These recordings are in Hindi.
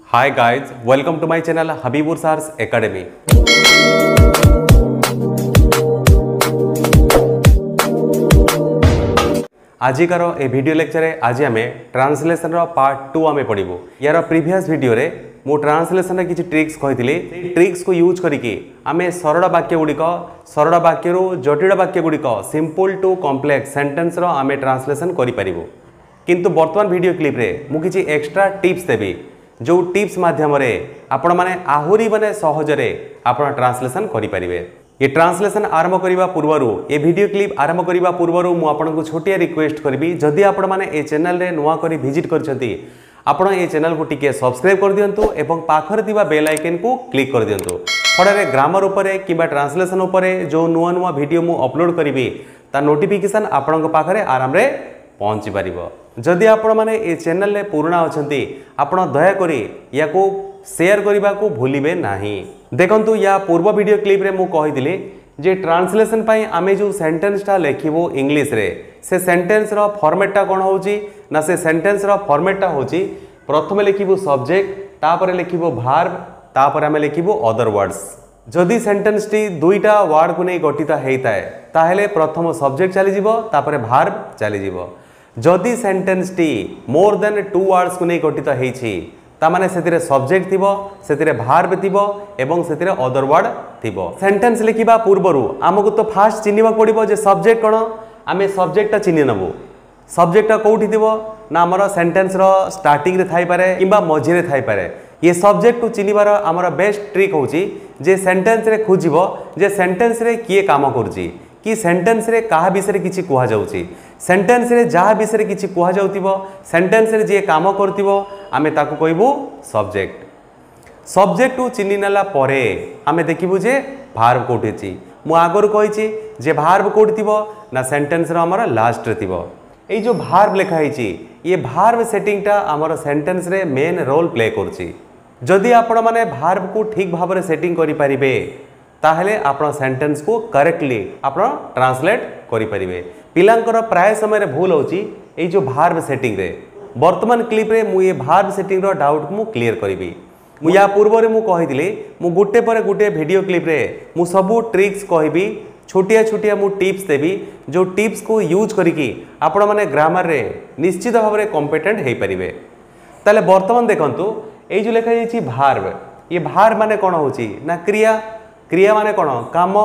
Hi guys, welcome to my channel Habibur Sars Academy. आजिकार ए वीडियो लेक्चर आज आम ट्रांसलेशन पार्ट 2 आम पढ़ू। यार प्रीवियस वीडियो रे मु ट्रांसलेशन किसी ट्रिक्स कही ट्रिक्स को यूज करके आम सरल वाक्य गुड़िक सरल वाक्य जटिल वाक्य गुड़िक सिंपल टू कॉम्प्लेक्स सेंटेंस रो आम ट्रांसलेशन करूँ। किंतु वर्तमान वीडियो क्लिप रे मु किसी एक्स्ट्रा टिप्स देवी जो टिप्स माध्यम आपण माने आहुरी माने सहजरे आपण ट्रांसलेशन करें। ये ट्रांसलेशन आरंभ करने पूर्वर ये वीडियो क्लिप आरंभ करने पूर्वर मु आपको छोटिया रिक्वेस्ट करी जदि आपण माने ए चैनल रे नुआ करी विजिट करछंती आपण ए चैनल को टिके सब्सक्राइब कर दियंतु एवं पाखर दिबा बेल आइकन को क्लिक कर दियंतु। फଳରେ ग्रामर उपरे किबा ट्रांसलेशन उपरे जो नुआ नुआ वीडियो मु अपलोड करी ता नोटिफिकेशन आपण पाखरे आराम रे पहुँची पारिबो। जदि आपण माने ए चैनल रे पुराना अछंती आपण दया करी या को शेयर करने को भूलिबे नहीं। देखंतु या पूर्व वीडियो क्लिप रे मु कहिदिली जे ट्रांसलेशन पई आमे जो सेंटेंस टा लेखिबो इंग्लिश रे से सेंटेंस रो फॉर्मेट टा कोन होउची ना से सेंटेंस रो फॉर्मेट टा होउची प्रथमे लेखिबो सब्जेक्ट तापर लेखिबो वर्ब तापर आमे लेखिबो अदर वर्ड्स। जदि सेंटेंस टी दुईटा वर्ड को नै गठित हेइताय ताहेले प्रथम सब्जेक्ट चली जिवो तापर वर्ब चली जिवो। जदि सेंटेंस टी मोर देन 2 वर्ड्स को नै गठित हेइछि तामाने सेतिरे सब्जेक्ट थिबो सेतिरे वर्ब थिबो एवं सेतिरे अदर वर्ड थिबो। सेंटेंस लिखिबा पूर्वरु हमकु तो फास्ट चिन्हिबा पड़िबो जे सब्जेक्ट कोन आमे सब्जेक्ट ता चिन्हि नबो। सब्जेक्ट ता कोउठी थिबो ना हमर सेंटेंस रो स्टार्टिंग रे थाई पारे किबा मझी रे थाई पारे। ये सब्जेक्ट टू चिन्हिबार हमर बेस्ट ट्रिक होउची जे सेंटेंस रे खोजिबो जे सेंटेंस रे किए काम करूची कि सेंटेंस रे काहा विषय किछि कुहा जाउची सेंटेंस रे जहा विषय किछि कुहा जाउतिबो सेंटेंस रे जे काम करतिबो आमे ताकू कहबो सब्जेक्ट। सब्जेक्ट टू चिन्हि नेला परे आमे देखिबु जे वर्ब कोठिछि मु आगर कहिछि जे वर्ब कोठितिबो ना सेंटेंस रो हमर लास्ट रे थिबो। ए जो वर्ब लिखा हिछि ये वर्ब सेटिंग टा हमर सेंटेंस रे मेन रोल प्ले करछि। जदि आपण माने वर्ब को ठीक भाव रे सेटिंग करि परिबे ताहले आपण सेंटेंस को करेक्टली आपण ट्रांसलेट करि परिबे। पिलांकर प्राय समय रे भूल होची ए जो वर्ब सेटिंग रे वर्तमान क्लिप रे मु ये वर्ब सेटिंग रो डाउट मु क्लियर करिवि। मु या पूर्व रे मु कहिदिले मु गुटे पर गुटे वीडियो क्लिप रे मु सबु ट्रिक्स कहबी छोटिया छोटिया मु टिप्स देबी जो टिप्स को यूज करिकि आपण माने ग्रामर रे निश्चित भाव रे कॉम्पिटेंट हे परिबे। ताले वर्तमान देखंतु ए जो लिखा जायछि वर्ब ये वर्ब माने कोन होची ना क्रिया क्रिया माने कोन काम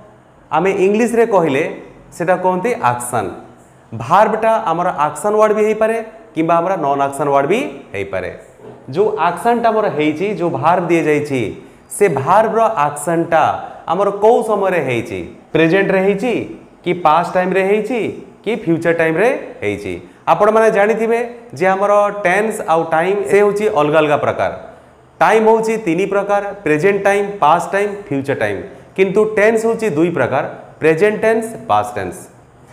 आमे इंग्लिश रे कहिले सेटा कहते एक्शन। वर्ब टा हमर एक्शन वर्ड भी हे पारे किबा हमरा नॉन एक्शन वर्ड भी हे पारे। जो एक्शन टा हमर हेछि जो वर्ब दिए जाइछि से वर्ब रो एक्शन टा हमर को समय रे हेछि प्रेजेंट रे हेछि कि पास्ट टाइम रे हेछि कि फ्यूचर टाइम रे हेछि। आपण माने जानिथिबे जे हमर टेंस आउ टाइम से होछि अलग अलग प्रकार। टाइम होछि 3 प्रकार present time past time future time किंतु टेंस होछि 2 प्रकार प्रेजेंट टेंस पास्ट टेंस।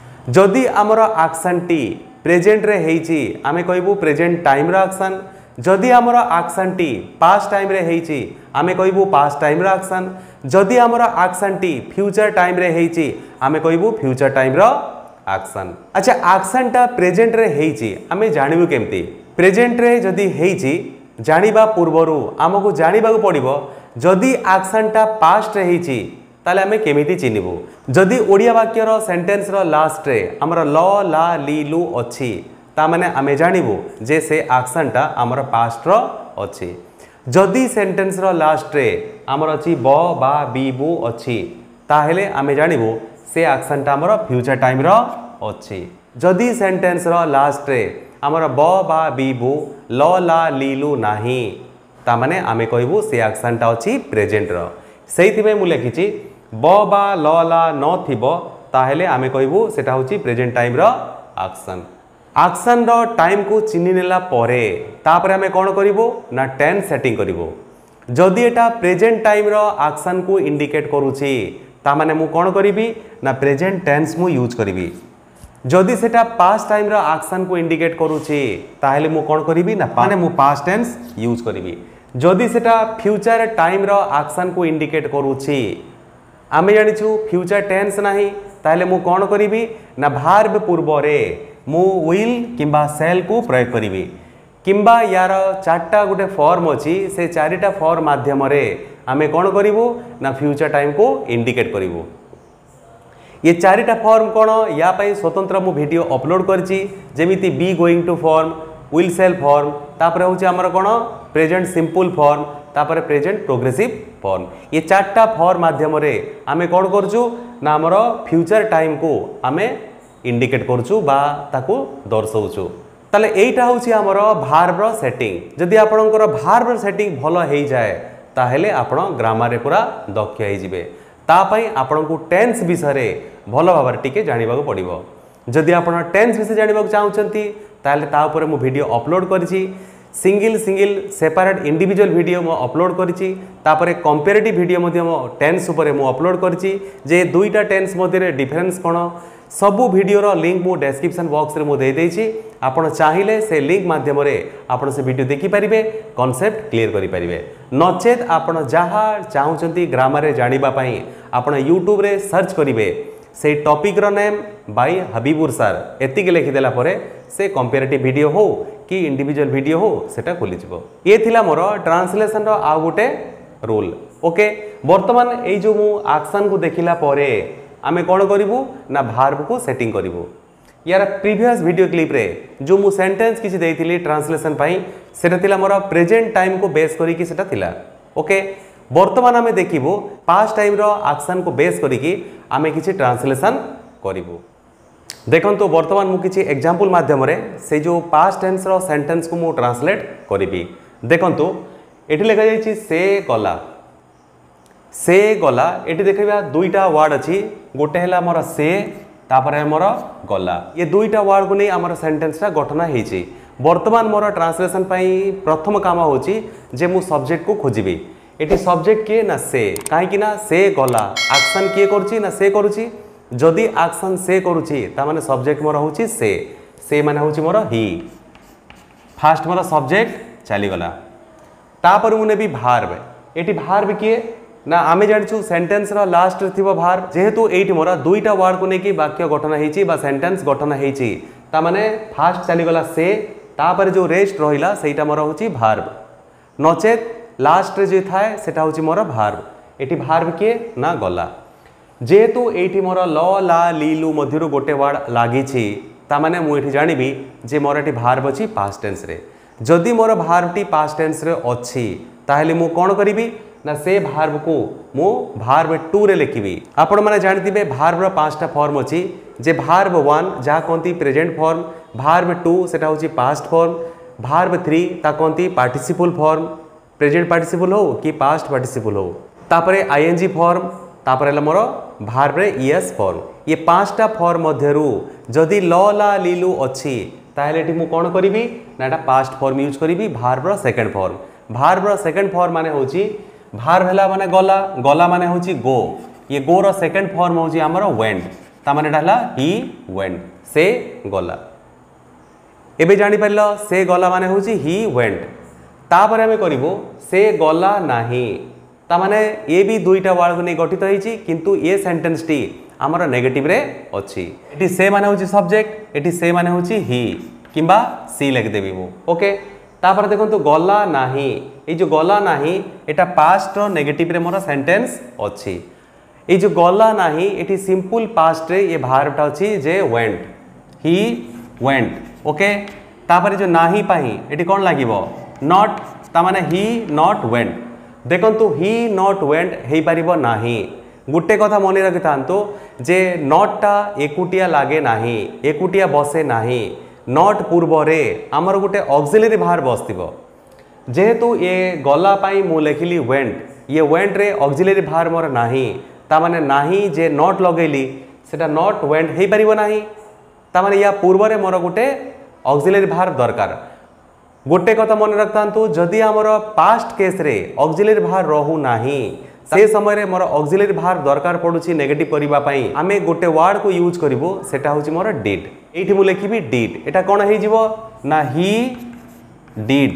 जदि हमर एक्शन टी प्रेजेंट रे हेछि आमे कहबो प्रेजेंट टाइम रो एक्शन। जदि हमर एक्शन टी पास्ट टाइम रे हेछि आमे कहबो पास्ट टाइम रो एक्शन। जदि हमर एक्शन टी फ्यूचर टाइम रे हेछि आमे कहबो फ्यूचर टाइम रो एक्शन। अच्छा एक्शन टा प्रेजेंट रे हेछि आमे जानिबो केमती प्रेजेंट रे जदि हेछि जानिबा पूर्वरु आमको जानिबा पड़िबो जदि एक्शन टा पास्ट रे हेछि ताले आमे केमिति चिनिबो। जदि ओडिया वाक्य रो सेंटेंस रो लास्ट रे हमर ल ला ली लु अछि ता माने आमे जानिबो जे से एक्शन टा हमर पास्ट रो अछि। जदि सेंटेंस रो लास्ट रे हमर अछि ब बा बी बु अछि ताहेले आमे जानिबो से एक्शन टा हमर फ्यूचर टाइम रो अछि। जदि सेंटेंस रो लास्ट रे हमर ब बा बी बु ल ला ली लु नाही ता माने आमे कहबो से एक्शन टा अछि प्रेजेंट रो। सेहिथिबे मु लेखिछि ब बा ल ला न थिबो ताहेले आमे कहबो सेटा होछि प्रेजेंट टाइम रो एक्शन। एक्शन रो टाइम को चिन्हि नेला परे तापर आमे कोन करिवो ना टेंस सेटिंग करिवो। जदि एटा प्रेजेंट टाइम रो एक्शन को इंडिकेट करूछि ता माने मु कोन करिवि ना प्रेजेंट टेंस मु यूज करिवि। जदि सेटा पास्ट टाइम रो एक्शन को इंडिकेट करूछि ताहेले मु कोन करिवि ना माने मु पास्ट टेंस यूज करिवि। जदि सेटा फ्यूचर टाइम रो एक्शन को इंडिकेट करूछि आमे जानिछु फ्यूचर टेंस नाही ताहेले मु कोन करिवि ना वर्ब पूर्व रे मु विल किंबा शैल को प्रयोग करिवि। किंबा यार चार्टा गोटे फॉर्म अच्छी से चारिटा फॉर्म माध्यम आमे कौन करूँ ना फ्यूचर टाइम को इंडिकेट करूँ। ये चारिटा फॉर्म कौन या स्वतंत्र मु वीडियो अपलोड करमिति be going to form will shall form तापर हूँ आमर कौन प्रेजेंट सिंपल फॉर्म तापर प्रेजेंट प्रोग्रेसिव फॉर्म। ये चार्टा फॉर्म माध्यम आमे कौन करचु ना आमर फ्यूचर टाइम को आमे इंडिकेट करचु बा ताकू दर्शाऊचु। ताले एटा हूँ आमर भार्बर सेटिंग। जदि आपणकर भार्बर सेटिंग भल हो जाए ताहेले आपण ग्रामर पूरा दक्ष होइजिबे। तापाई आपण को टेंस विषय भल भाव टिके जानिबा को पड़िबो। जदि आपण टेंस विषय जानिबा चाहूचंती ताले ता ऊपर मु वीडियो अपलोड करछि। सिंगल सेपरेट इंडिविजुअल वीडियो मु अपलोड करछि। तापरे कंपैरेटिव वीडियो मध्ये मु टेंस ऊपर मु अपलोड करछि जे दुईटा टेंस मध्ये डिफरेंस कोन सबु वीडियोर लिंक मु डिस्क्रिप्शन बॉक्स रे मु दे देछि। आपण चाहिले से लिंक माध्यम रे आपण से वीडियो देखि परिबे कांसेप्ट क्लियर करि परिबे। नचेत आपण जहा चाहूचंती ग्रामर रे जानिबा पई आपण यूट्यूब रे सर्च करिवे से टॉपिक रो नेम बाय हबीबुर सर एतिक लिखि देला परे से कंपैरेटिव वीडियो हो कि इंडिविजुअल वीडियो हो सेटा खोली जिवो। ये थिला मोर ट्रांसलेशन रो आ गोटे रूल। ओके वर्तमान ए जो मु एक्शन को देखिला परे आमे कौन करूँ ना भार्ब को सेटिंग करूँ। यार प्रीवियस वीडियो क्लिप रे जो मु सेंटेंस किसी देइथिली ट्रांसलेशन पाई सेटा थिला मोर प्रेजेंट टाइम को बेस करी कि सेटा थिला। ओके वर्तमान आमे देखिबो पास्ट टाइम रो एक्शन को बेस करी कि आमे किसी ट्रांसलेशन करिवो। देखंतु वर्तमान मु किसी एग्जांपल माध्यम रे से जो पास्ट टेंस रो सेंटेंस को मु ट्रांसलेट करिवि। देखंतु एठी लिखा जायछि से गला एटी देखा दुईटा वर्ड अच्छी गोटे है मोर से तापर मोर गला। ये दुईटा वर्ड को नहीं आमर सेंटेंसटा गठन होती। वर्तमान मोर ट्रांसलेशन पाई प्रथम काम होची जे मु सब्जेक्ट को खोजिबी। एटी सब्जेक्ट किए ना से कहीं ना से गला एक्शन किए करुची ना से करुची। जदि एक्शन से करुची ता माने सब्जेक्ट मोर होची से माने होची मोर ही। फास्ट मोर सब्जेक्ट चली गला तापर मु नेबी भार्ब। एटी भार्ब किए ना आमे जानिछु सेंटेंस रो लास्ट थिबो भार्ब जेहेतु एठी मोरा दुईटा वर्ड को नेकी वाक्य गठन हेची बा सेंटेंस गठन हेची ता माने फास्ट चली गला से तापर जो रेस्ट रहिला सेटा मोरा होची भार्ब। नचेत लास्ट रे जे थाए सेटा होची मोरा भार्ब। एठी भार्ब के ना गला जेहेतु एठी मोरा ल ला लीलु मध्यरु गोटे वर्ड लागिछि ता माने मु एठी जानिबी जे मोरा एठी भार्ब अछि पास्ट टेंस रे। जदि मोरा भार्ब टी पास्ट टेंस रे अछि ताहेले मु कोन करिबी ना से भार्ब को मु भार्ब 2 रे लिखिबी। आपण माने जानथिबे भार्ब रो पांचटा फॉर्म अछि जे भार्ब 1 जा कोंती प्रेजेंट फॉर्म, भार्ब 2 सेटा होची पास्ट फॉर्म, भार्ब 3 ता कोंती पार्टिसिपल फॉर्म प्रेजेंट पार्टिसिपल हो कि पास्ट पार्टिसिपल हो। तापरे आईएनजी फॉर्म तापरे मोर भार्ब रे ईएस फॉर्म। ये पांचटा फॉर्म मध्यरु जदि ल ला लीलु अछि ताहेले एठी मु कोन करिवि ना एटा पास्ट फॉर्म यूज करिवि भार्ब रो सेकंड फॉर्म। भार्ब रो सेकंड फॉर्म माने होची भार्ब हैला माने गला, गला माने होची गो। ये गो रो सेकंड फॉर्म होची हमरो वेंट ता माने डाला ही वेंट से गला। एबे जानि परलो से गला माने होची ही वेंट। तापर हमें करिवो से गला नाही ता माने ये भी दुईटा वर्ड को नै गठित होईची किंतु ये सेंटेंस टी हमरो नेगेटिव रे अछि। एटी से माने होची सब्जेक्ट एटी से माने होची ही किंबा सी लिख देबी मु। ओके तापर देखंतु गला नाही ए जो गला नाही एटा पास्ट रो नेगेटिव रे मोर सेंटेंस अछि। ए जो गला नाही एटी सिंपल पास्ट रे ये भार्ब टा अछि जे वेंट ही वेंट। ओके तापर जो नाही पाही एटी कोन लागिवो नॉट ता माने ही नॉट वेंट। देखंतु ही नॉट वेंट हेई परिबो नाही। गुटे कथा मन रखिथांतु जे नॉट टा एकुटिया लागे नाही एकुटिया बसे नाही। नॉट पूर्व रे आमर गोटे ऑक्सिलरी भार्ब बसथिबो जेहेतु ये गला पाई मु लेखिली वेंट ये वेंट रे ऑक्सिलरी भार्ब मोर नाही ता माने नाही जे नॉट लगेली सेटा नॉट वेंट हेई परिबो नाही ता माने या पूर्व रे मोर गोटे ऑक्सिलरी भार्ब दरकार। गोटे कथा मन रखतांतु जदि आमर पास्ट केस रे ऑक्सिलरी भार्ब रहू नाही से समय रे मोर ऑक्सिलरी भार्ब दरकार पडुची नेगेटिव करिबा पई आमे गोटे वर्ड को यूज करिवो सेटा होची मोर डिड। एठी मु लेखिबी डिड एटा कोन हेई जिवो ना ही डिड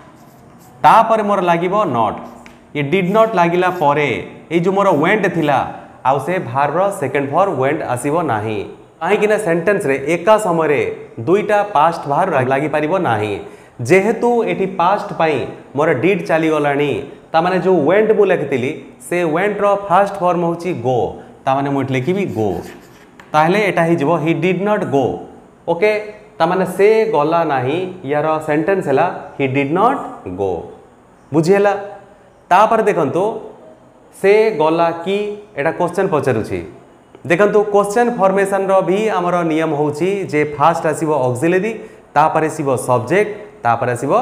तापर मोर लागिवो नॉट। ये डिड नॉट लागिला परे ए जो मोर वेंट थिला आउ से भार्ब रो सेकंड फॉर्म वेंट आसीबो नाही काहे कि ना सेंटेंस रे एका समय रे दुईटा पास्ट भार्ब लागि परिबो नाही। जेहेतु एटी पास्ट पाई मोर डिड चली गलानी ता माने जो वेंट मु लिखिली से वेंट रो फास्ट फॉर्म होची गो ता माने मु लिखिबी गो ताहले एटा ही जिवो he did not go okay ता माने से गला नाही यार सेंटेंस हैला ही डिड नॉट गो बुझिहेला तापर देखंतो से गला की एटा क्वेश्चन पचारुछि देखंतो क्वेश्चन फॉर्मेशन रो भी हमर नियम होछि जे फास्ट आसीबो ऑक्सिलरी तापर आसीबो सब्जेक्ट तापर आसीबो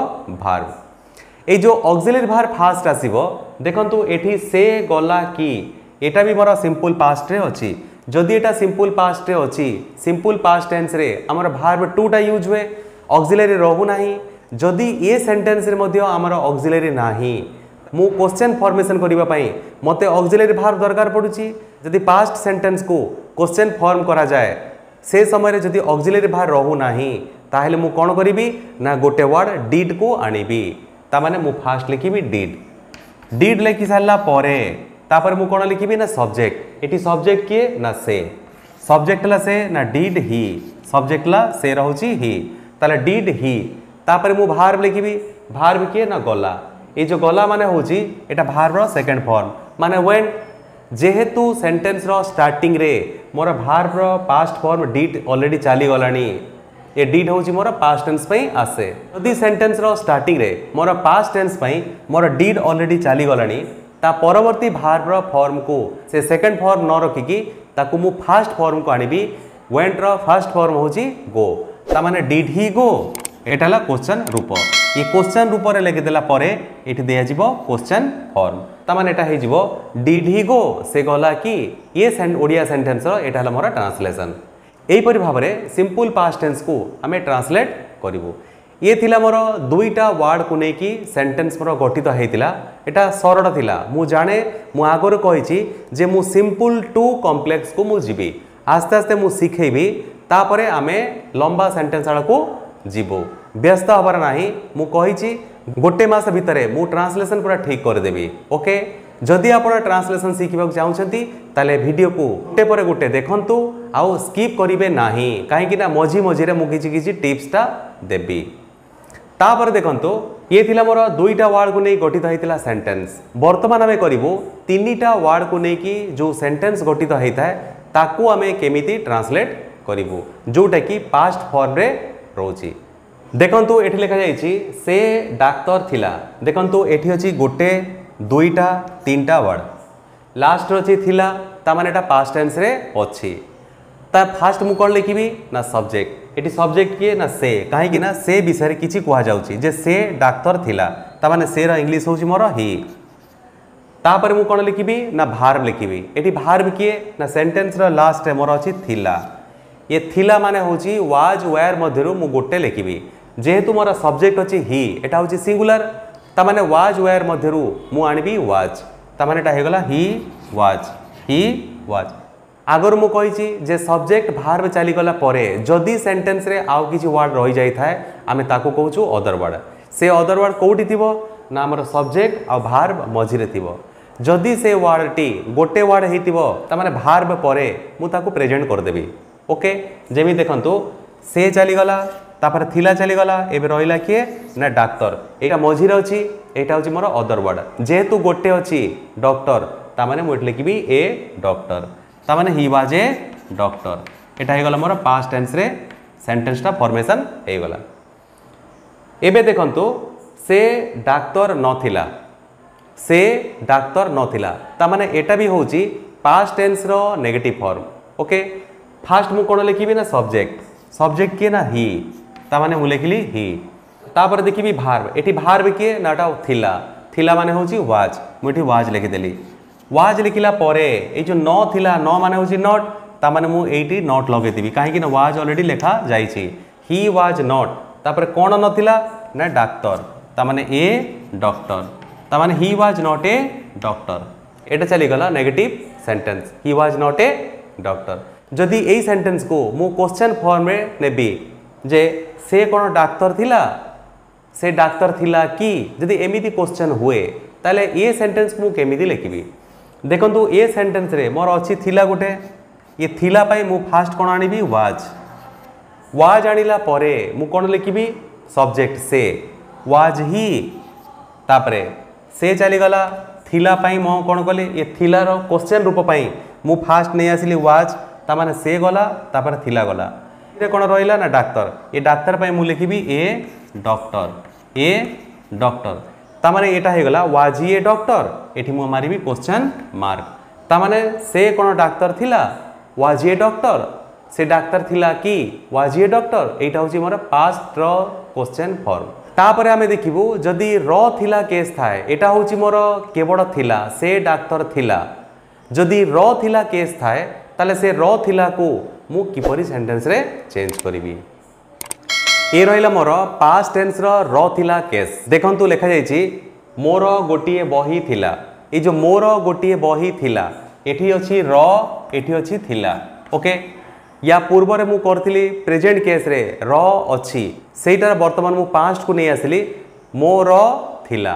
वर्ब ए जो ऑक्सिलरी वर्ब फास्ट आसीबो देखंतु एठी से गला की एटा भी मोर सिंपल पास्ट रे अछि जदि एटा सिंपल पास्ट रे अछि सिंपल पास्ट टेंस रे हमर वर्ब टू टा यूज हुए ऑक्सिलरी रहू नाही जदि ए सेंटेंस रे मध्ये हमर ऑक्सिलरी नाही मु क्वेश्चन फॉर्मेशन करिबा पई मते ऑक्सिलरी वर्ब दरकार पडुची जदि पास्ट सेंटेंस को क्वेश्चन फॉर्म करा जाए से समय रे जदि ऑक्सिलरी वर्ब रहू नाही ताहले मु कोन करिबी ना गोटे वर्ड डिड को आनिबी ता माने मु फास्ट लिखिबी डिड लिखि सारला परे तापर मु कोन लिखिबी ना सब्जेक्ट एटी सब्जेक्ट किए ना से सब्जेक्ट ला से ना डिड ही सब्जेक्ट ला से रहउची ही ताले डिड ही तापर मु वर्ब लिखिबी वर्ब किए ना गला ए जो गला माने होची एटा वर्ब रो सेकंड फॉर्म माने व्हेन जेहेतु सेंटेंस रो स्टार्टिंग रे मोर वर्ब रो पास्ट फॉर्म डिड ऑलरेडी चली गलानी ये डिड होची मोर पास्ट टेंस पई आसे यदि सेंटेंस रो स्टार्टिंग रे मोर पास्ट टेंस पई मोर डिड ऑलरेडी चली गलानी ता परवर्ती वर्ब रो फॉर्म को से सेकंड फॉर्म न रखिकी ताकू मु फर्स्ट फॉर्म को आनिबी वेंट रो फर्स्ट फॉर्म होची गो ता माने डिड ही गो एटाला क्वेश्चन रूप ये क्वेश्चन रूप रे लिखि देला परे एठी दिया जिवो क्वेश्चन फॉर्म ता माने एटा हे जिवो डिड ही गो से गला की ये ओडिया सेंटेंस रो एटा हला मोर ट्रांसलेशन एही परि भाबरे सिंपल पास्ट टेंस को हमें ट्रांसलेट करिवो ये थिला मोर दुईटा वर्ड को नेकी सेंटेंस मोर गठित हेतिला एटा सरळ थिला मु जाने मु आगर कहिछि जे मु सिंपल टू कॉम्प्लेक्स को मु जिबी आस्ते आस्ते मु सिखेबी तापरे आमे लंबा सेंटेंस आला को जीवो व्यस्त हबार नाही मु कहिछि गोटे मास भितरे मु ट्रांसलेशन पूरा ठीक कर देबी ओके जदि आप ट्रांसलेशन शिखा चाहते ताले वीडियो को गोटे पर गोटे देखंतु आउ स्किप करिवे नाही कहीं मझी मझी मु किछि टिप्सटा देबी तापर देखंतु ये थिला मोर दुईटा वर्ड को नहीं गठित होइतिला सेंटेंस वर्तमान आमे करिवो तीनटा वर्ड को नहीं कि जो सेंटेंस गठित होइता है ताकू आमे केमिति ट्रांसलेट करिवो जोटा कि पास्ट फॉर्म रे रोची देखंतु एठी लिखा जाइछि से डाक्टर थिला देखंतु एठी अछि गोटे दुईटा तीनटा वर्ड लास्ट अछि थिला ता माने एटा पास्ट टेंस रे अछि ता फास्ट मु कोन लिखिबी ना सब्जेक्ट एटी सब्जेक्ट किए ना से काहे कि ना से विषय रे किछि कुहा जाउछि जे से डाक्टर थिला ता माने से रा इंग्लिश होछि मोर ही तापर मु कोन लिखिबी ना वर्ब लिखिबी एटी वर्ब किए ना सेंटेंस रा लास्ट रे मोर अछि थिला ये थिला माने होछि वाज वेयर मध्यरु मु गोटे लिखिबी जेहेतु मोर सब्जेक्ट अछि ही एटा होछि सिंगुलर ता माने वाज वेयर मध्यरु मु आनिबी वाज ता माने एटा हे गला ही वाज आगर मु कहिछि जे सब्जेक्ट वर्ब चली गला परे जदी सेंटेंस रे आउ किछि वर्ड रहि जाई थाए आमे ताको कहूछु अदर वर्ड से अदर वर्ड कोउटी थिबो ना हमर सब्जेक्ट आ वर्ब मझी रे थिबो जदी से वर्ड टी गोटे वर्ड हेतिबो ता माने वर्ब परे मु ताको प्रेजेंट कर देबी ओके जेमि देखंतु से चली गला तापर थिला चली गला एबे रहिला किए ना डाक्टर एटा मझी रे अछि एटा होछि मोर अदर वर्ड जेहेतु गोटे अछि डॉक्टर ता माने मु लिखिबी ए डॉक्टर ता माने ही वाज ए डॉक्टर एटा हे गला मोर पास्ट टेंस रे सेंटेंस टा फॉर्मेशन हे गला एबे देखंतु से डाक्टर नथिला से डाक्टर नथिला ता माने एटा भी होछि पास्ट टेंस रो नेगेटिव फॉर्म ओके फास्ट मु कोन लिखिबी ना सब्जेक्ट किए ना ही ता माने मु लिखिली ही तापर देखिबी वर्ब एठी वर्ब किए नाटा थिला माने होछि वाज मु एठी वाज लिखि देली वाज लिखिला परे ए जो न थिला न माने होछि नॉट ता माने मु एठी नॉट लगे देबी काहे कि ना वाज ऑलरेडी लिखा जाईछि ही वाज नॉट तापर कोन नथिला ना डाक्टर ता माने ए डॉक्टर ता माने he was not a doctor एटा चली गला negative sentence he was not a doctor जदि एई सेंटेंस को मु क्वेश्चन फॉर्म रे नेबी जे से कोन डाक्टर थिला कि जदि एमिति क्वेश्चन हुए ताले ए सेंटेंस मु केमिति लिखिबी देखंतु ए सेंटेंस रे मोर अछि थिला गोटे ये थिला पाई मु फास्ट कोन आनिबी वाज आनिला परे मु कोन लिखिबी सब्जेक्ट से वाज ही तापरे से चलीगला थिला पाई मो कौन कली ये थिलार क्वेश्चन रूप पाई मु फास्ट नहीं आसिली वाज ता माने से गला तापर थिला गला ये कौन रहिला ना डाक्टर ये डाक्तर पाई मु लिखिबी ए डॉक्टर ता माने एटा हे गला वाज ही ए डॉक्टर एठी मु मारिबी क्वेश्चन मार्क ता माने से कौन डाक्तर थिला वाज ही ए डॉक्टर से डाक्तर थिला कि वाज ही ए डॉक्टर एटा होची मोर पास्ट रो क्वेश्चन फॉर्म तापर आमे देखिबू जदि र थिला केस थाए एटा होची मोर केवल थिला से डाक्तर थिला जदि र थिला केस थाए ताले से र थिला को मु किपरि सेंटेंस रे चेंज करिवि ए रहिला मोर पास्ट टेंस र थिला केस देखंतु लेखा जाईची मोर गोटिए बही थिला ए जो मोर गोटिए बही थिला एठी अछि र एठी अछि थिला ओके या पूर्व रे मु करथिली प्रेजेंट केस रे र अछि सेटार वर्तमान मु पास्ट को नहीं आसिली मोर थिला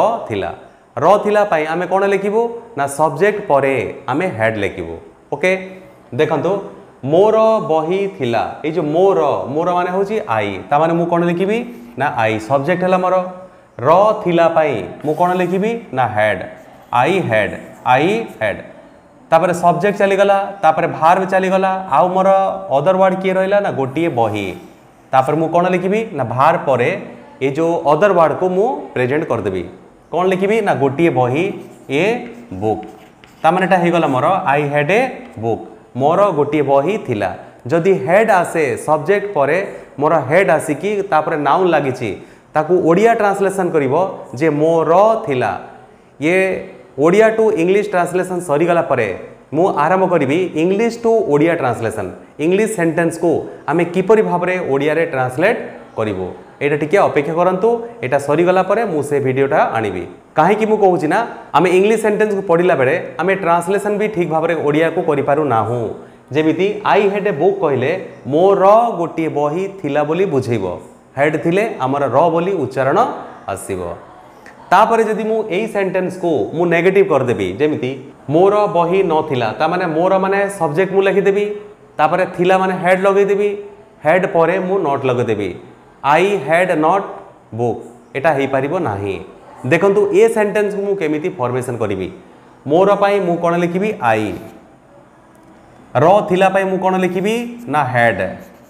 र थिला पाई आमे कोन लिखिबो ना सब्जेक्ट परे आमे हेड लिखिबो ओके देखंतु मोर बही थिला ए जो मोर माने होची आई ता माने मु कोन लिखिबी ना आई सब्जेक्ट हला मोर र थिला पाई मु कोन लिखिबी ना हेड आई हेड तापर सब्जेक्ट चलीगला तापर भार्ब चलीगला आउ मोर अदर वर्ड किए रहिला ना गोटिए बही तापर मु कोन लिखिबी ना भार परे ए जो अदर वर्ड को मु प्रेजेंट कर देबी कोन लिखिबी ना गोटिए बही ए बुक ता माने एटा हे गला मोर I had a book more गोटिए बही थिला जदि हेड आसे सब्जेक्ट परे मोर हेड आसी कि तापर नाउन लागिची ताकू ओडिया ट्रांसलेशन करिवो जे मोर थिला ये ओडिया टू इंग्लिश ट्रांसलेशन सरी गला परे मु आरंभ करी English to Odia translation English sentence को आमे किपरि भाबरे ओडिया रे ट्रांसलेट करिवो एटा टिके अपेक्षा करंतु एटा सरी गला परे मु से वीडियोटा आनिबी काहे कि मु कहूची ना आमे इंग्लिश सेंटेंस को पढिला बेले आमे ट्रांसलेशन भी ठीक भाबरे ओडिया को करि पारु नाहु जेमिति आई हैड ए बुक कहले मोर गोटिए बही थिला बोली बुझेइबो हेड थिले हमर र बोली उच्चारण आसीबो तापरे जदि मु एई सेंटेंस को मु नेगेटिव कर देबी जेमिति मोर बही न थिला ता माने मोर माने सब्जेक्ट मु लिखि देबी तापरे थिला माने हेड लगे देबी हेड परे मु नॉट लगे देबी आई हैड नॉट बुक एटा हेई परिबो नाही देखंतु ए सेंटेंस को मु केमिति फॉर्मेशन करिवि मोर पाई मु कोन लिखिबी आई र थिला पाई मु कोन लिखिबी ना हेड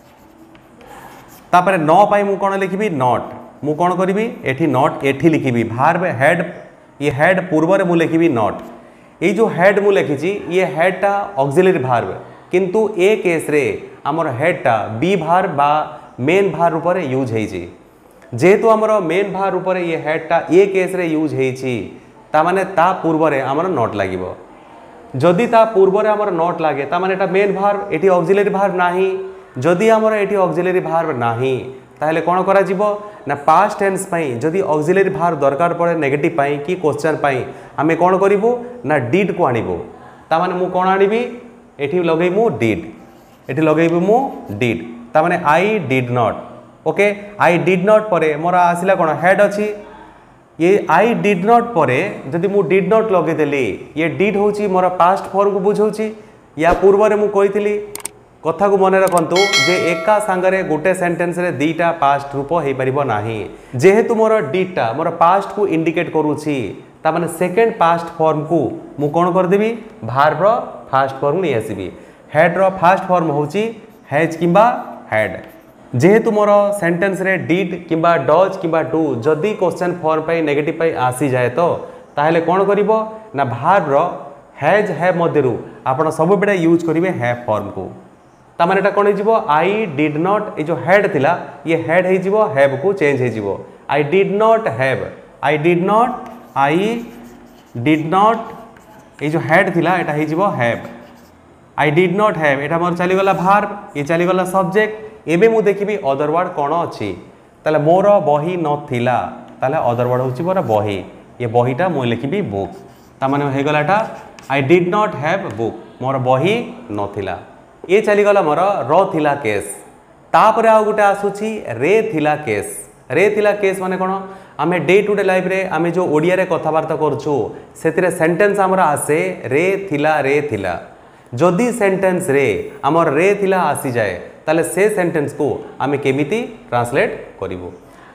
तापरे न पाई मु कोन लिखिबी नॉट मु कौन करी एठी नॉट एठी लिखिबी भार्ब हेड ये हेड पूर्व रे मु लिखिबी नॉट ये जो हेड मु लिखिची ये हेड टा ऑक्सिलरी भार्ब किंतु ए केस रे हमर हेड टा बी भार्ब बा मेन भार्ब रूप रे यूज हेची जेहेतु हमर मेन भार्ब रूप रे ये हेड टा ए केस रे यूज हेची ता माने ता पूर्व रे हमर नॉट लागिवो जदि ता पूर्व रे हमर नॉट लागे ता माने एटा मेन भार्ब एठी ऑक्सिलरी भार्ब नाही जदि हमर एठी ऑक्सिलरी भार्ब नाही ताहले कौन करा जीवो ना पास्ट टेंस पाई जदि ऑक्सिलरी भार्ब दरकार पड़े नेगेटिव पाई कि क्वेश्चन पाई आमे कौन करिवो ना डिड को आनिबो ता माने मु कोन आनिबी एठी लगेइबो डिड एठी लगेइबो मु डिड ता माने I did not okay I did not परे मोर आसिला कोन हेड अछि ये आई डिड नॉट परे जदि मु डिड नॉट लगे देली ये डिड होची मोर पास्ट फॉर्म को बुझौची या पूर्व रे मु कहितली कथा को मन रखु जे एका सांगरे गोटे सेंटेंस रे दीटा पास्ट रूप हो परिबो नाही जेहेतु मोर डीटा मोर पास्ट को इंडिकेट करूची ता माने सेकंड पास्ट फॉर्म को मु कोन कर देबी भार्ब रो फास्ट फॉर्म नै आसीबी हेड रो फास्ट फॉर्म होची हैज किबा हेड जेहेतु मोर सेंटेंस रे डिड किबा डज किबा डू जदी क्वेश्चन फॉर्म पाई नेगेटिव पाई आसी जाए तो ताहले कोन करिवो ना भार्ब रो हैज हैव मध्यरु आपण सब बेडा यूज करिवे हैव फॉर्म को तामाने एटा कोन हिजिबो आई डिड नॉट ए जो हेड थिला ये हेड हिजिबो हैव को चेंज हिजिबो I did not have I did not ए जो हेड थिला एटा हिजिबो have I did not have एटा मोर चली गला भार्ब ये चली गला सब्जेक्ट एबे मु देखिबी अदर वर्ड कोन अछि ताले मोर बही न थिला ताले अदर वर्ड होछि मोर बही ये बहीटा मु लिखिबी बुक तामाने हे गलाटा I did not have book मोर बही न थिला ये चलीगला मोर र थिला केस तापर आ गोटे आसुची रे थिला केस माने कोन आमे डे टू डे लाइफ रे आमे जो ओडिया रे कथावार्ता करछु सेतिरे सेंटेंस हमरा आसे रे थिला जदि सेंटेंस रे हमर रे थिला आसी जाए ताले से सेंटेंस को आमे केमिति ट्रांसलेट करिवो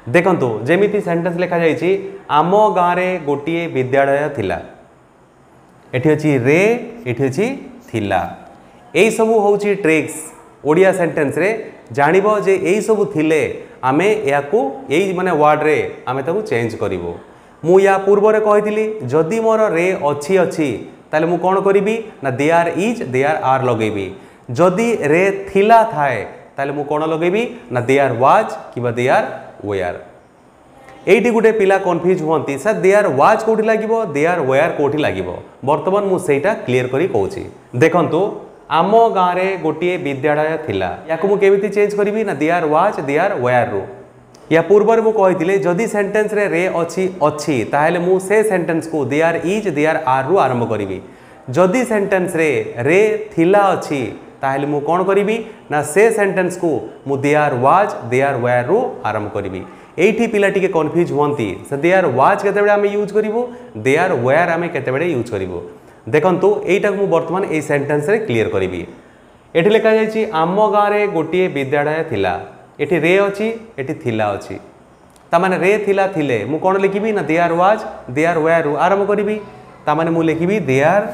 देखंतु जेमिति सेंटेंस लिखा जाइछि आम गाँरे गोटे विद्यालय थिला एठी अछि रे एठी अछि थिला एई सबु होउछि ट्रिक्स ओडिया सेंटेंस रे जानिबो जे एई सबु थिले आमे याकू एई माने वर्ड रे आमे ताकू चेंज करिवो मु या पूर्व रे कहितली जदि मोर रे अछि अछि ताले मु कोन करिवि ना देयर इज देयर आर लगेबी जदि रे थिला थाए ताले मु कोन लगेबी ना देयर वाज किबा देयर वेयर एइटी गुटे पिला कन्फ्यूज होती सर देयर वाज कोठी लागिवो देयर वेयर कोठी लागिवो वर्तमान मु सेटा क्लियर करी कहूची देखंतु आम गाँरे गोटे विद्यालय थिला याकू मु केमिति चेंज करिवि ना देयर वाज देयर वेयर रो या पूर्व रे मु कहितले जदि सेंटेंस रे अछि अछि ताहेले मु से सेंटेंस को देयर इज देयर आर रो आरंभ करिवि जदि सेंटेंस रे थिला अछि ताहेले मु कोन करिवि ना से सेंटेंस को मु देयर वाज देयर वेयर रो आरंभ करिवि एठी पिला टिके कन्फ्यूज होती से देयर वाज केतेबेले आमे यूज करिवो देयर वेयर आमे केतेबेले यूज करिवो देखंतु एटा को वर्तमान ए सेंटेंस रे क्लियर करिवि एठी लिखा जायछि आम गाँरे गोटे विद्यालय थिला एठी रे अछि एठी थिला अछि ता माने रे थिला थिले मु कोन लिखिबि ना देयर वाज देयर वेयर आरंभ करिवि ता माने मु लिखिबि देयर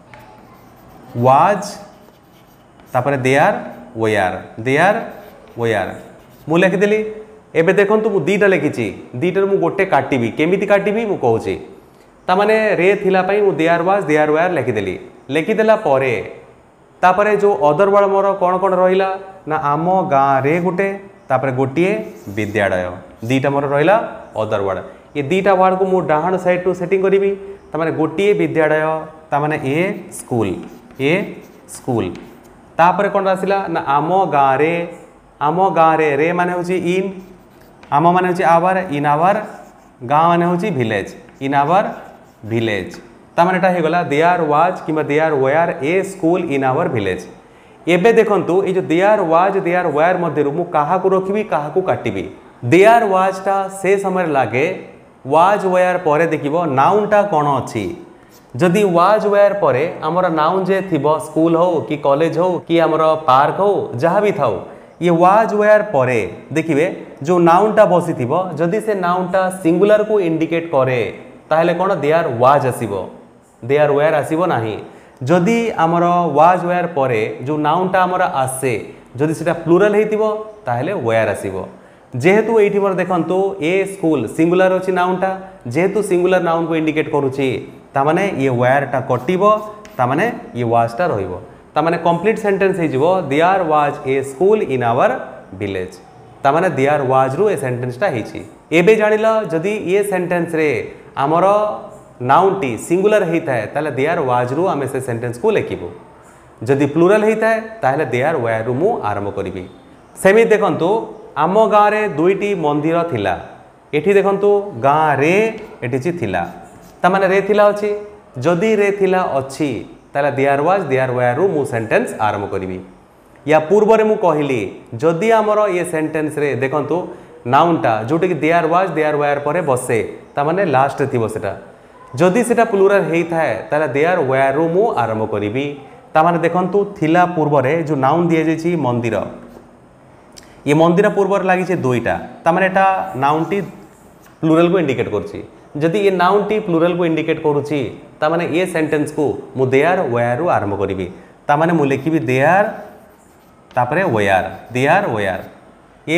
वाज तापरे देयर वेयर मु लिखि देली एबे देखंतु मु दीटा लिखिछि दीटर मु गोटे काटिबि केमिति काटिबि मु कहूछि ता माने रे थिला पई मु देयर वाज देयर वेयर लिखिदेली लिखिदेला परे तापरे जो अदर वर्ड मोर कोन कोन रहिला ना आम गाँरे गोटे तापरे गोटिए विद्यालय दीटा मोर रहिला अदर वर्ड ये दीटा वर्ड को मु डाहाण साइड टू सेटिंग करिवि ता माने गोटिए विद्यालय ता माने ए स्कूल तापरे कोन आसिला ना आम गाँरे रे माने होची इन आम माने होची आवर इन आवर गाँ माने होची विलेज इन आवर विलेज तामानेटा हे गला देयर वाज किबा there were a school in our village एबे देखंतु ए जो देयर वाज देयर वेयर मध्ये मु काहा को रखिबी काहा को काटिबी देयर वाज टा से समय लागे वाज वेयर परे देखिबो नाउन टा कोन अछि जदि वाज वेयर परे हमर नाउन जे थिबो स्कूल हो कि कॉलेज हो कि हमर पार्क हो जहाँ भी थाओ ये वाज वेयर परे देखिबे जो नाउन टा बसी थिबो जदि से नाउन टा सिंगुलर को इंडिकेट करे ताहले कोन देयर वाज आसीबो देयर वेयर आसीबो नाही जदि आमर वाज वेयर परे जो नाउन टा आमर आसे जदि सेटा प्लुरल हेतिबो ताहले वेयर आसीबो जेहेतु एठी मोर देखंतु ए स्कूल सिंगुलर अछि नाउन टा जेहेतु सिंगुलर नाउन को इंडिकेट करूची ता माने ये वेयर टा कटिबो ता माने ये वाज टा रहिबो ता माने कंप्लीट सेंटेंस हे जिवो there was a school in our village ता माने देयर वाज रु ए सेंटेंस टा हेछि एबे जानिला जदि ये सेंटेंस रे आमर नाउन टी सिंगुलर होता है ताले देयर वाज रु आमे से सेंटेंस को लिखिबो जदि प्लुरल होता है ताले देयर वेयर रु मु आरंभ करिवि सेमि देखंतु आम गाँरे दुईटी मंदिर थिला एठी देखंतु गाँ रे एठी छि थिला ता माने रे थिला अछि जदि रे थिला अछि ताले देयर वाज देयर वेयर रु मु सेंटेंस आरंभ करिवि या पूर्व रे मु कहिली जदि आमर ये सेंटेंस रे देखंतु नाउन टा जोटे कि देयर वाज देयर वेयर परे बसे ता माने लास्ट रे थिबो सेटा जदि सेटा प्लुरल हेता है ताले देयर वेयर रु मु आरंभ करिवि ता माने देखंतु थिला पूर्व रे जो नाउन दिया जायछि मंदिर ये मंदिर पूर्व रे लागि छै दुईटा ता माने एटा नाउन टी प्लुरल को इंडिकेट करछि जदि ये नाउन टी प्लुरल को इंडिकेट करूछि ता माने ये सेंटेंस को मु देयर वेयर रु आरंभ करिवि ता माने मु लिखिबि देयर तापरे वेयर ये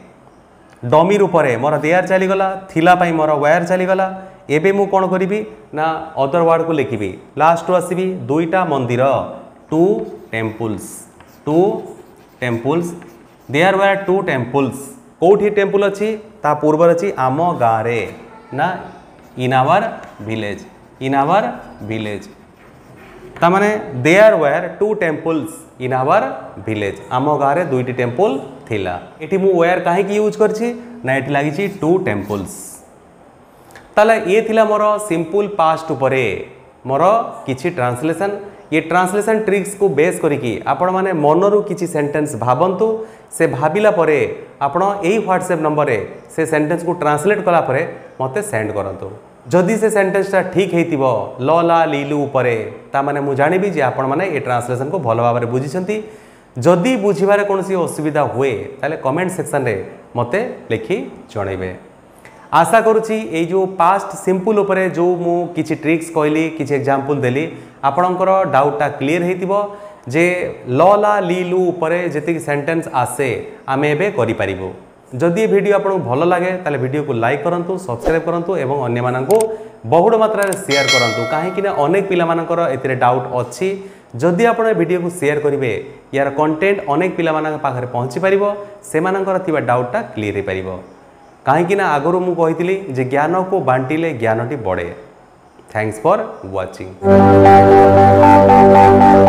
डमी रूपरे मोर देयर चलीगला थिला पाई मोर वेयर चलीगला एबे मु कोन करिवि ना अदर वर्ड को लिखिबि लास्ट टू आसीबि दुईटा मंदिर two temples there were two temples कोठी टेम्पल अछि ता पूर्व अछि आम गाँरे ना इन आवर विलेज ता माने there were two temples in our village आम गाँरे दुईटी टेम्पल थिला एठी मु वेयर काहे की यूज करछि ना एठी लागि छि टू टेम्पल्स ताले ये थिला मोर सिंपल पास्ट उपरे मोर किछि ट्रांसलेशन ये ट्रांसलेशन ट्रिक्स को बेस करिकी आपण माने मनरु किछि सेंटेंस भाबंतु से भाबिला परे आपण एही व्हाट्सएप नंबर रे से सेंटेंस को ट्रांसलेट कला परे मते सेंड करंतु जदि से सेंटेंस टा ठीक हेतिबो ल ला लीलु उपरे ता माने मु जानिबि जे आपण माने ए ट्रांसलेशन को भलो भाबरे बुझिसंती जदि बुझिबारे कोनसी असुविधा हुए ताले कमेंट सेक्शन रे मते लिखि जणैबे। आशा करुच्ची ये जो पास्ट सिंपल उपरे जो मु किछि ट्रिक्स कहली किछि एग्जांपल देली आपणकर डाउटा क्लियर हेतिबो जे ल ला ली लू उपरे जेतिक सेंटेंस आसे आमे एबे करि परिबो। जदि ये वीडियो आपको भल लगे ताले वीडियो को लाइक करंतु सब्सक्राइब करंतु एवं अन्य माननकु बहुड़ मात्रा रे शेयर करंतु काहेकि ना अनेक पिला मानकर एथिरे डाउट अछि। जदि आपण ए वीडियो को शेयर करिवे यार कंटेंट अनेक पिला मानक पाखरे पहुंची परिबो से मानकर थिबा डाउटटा क्लियर हे परिबो। काहेकि ना आगरो मु कहितली जे ज्ञान को बांटिले ज्ञानटी बढ़े। Thanks for watching.